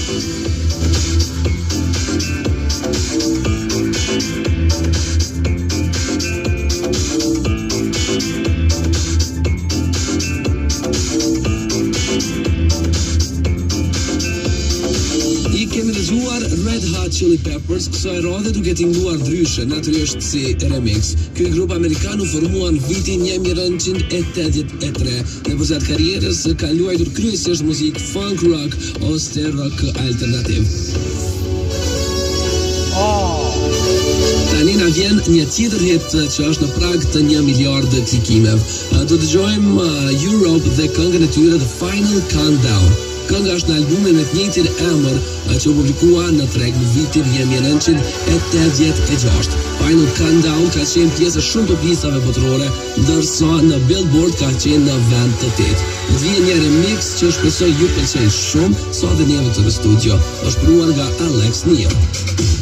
Red Hot Chili Peppers, kësaj radhe duke tinguar ndryshe, natyrisht si remix. Ky grup amerikan u formua në vitin 1983. Në vazhdim të karrierës ka luajtur kryesisht muzikë funk rock ose rock alternativ. Tani na vjen një tjetër hit që është në prag të 1 miliard klikimeve. Do të dëgjojmë Europe dhe këngën e tyre The Final Countdown. Kënga është në albumin me të njëjtin emër që u publikua në treg në vitin 1986. Final Countdown ka qenë pjesë shumë të listave botërore, ndërsa në Billboard ka qenë në vend të 8. Në të vjen një remix që shpresoj ju pëlqejnë shumë, sa dhe neve të në studio. Është pruar nga Alex Neil.